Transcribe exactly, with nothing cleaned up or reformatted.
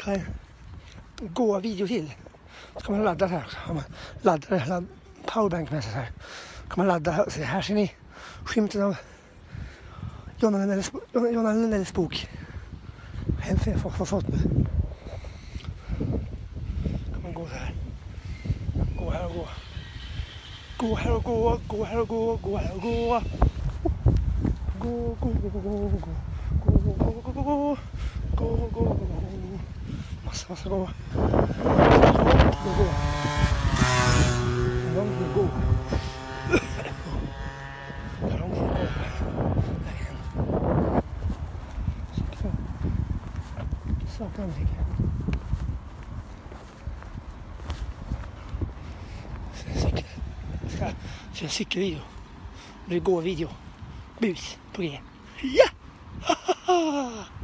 kan gå video till. Så kan man ladda här. Om man laddar ladd, powerbank med sig här. Kan man ladda. Så här ser ni skymten av Jonna Lennells bok. Helt fel för fått nu. Kan man gå så här. Gå här och gå. Gå här och gå. Gå här och gå. Gå här och gå. Gå, gå, gå, gå, gå. Gå, gå, gå, gå, gå, gå. Gå, gå, gå, gå. Massa, massa gå. Gå, gå. Långt nu gå. Långt nu gå. Där igen. Saknar mig. Cykel. Ska se en cykelvideo. Nu går video. Bus på G. Ja!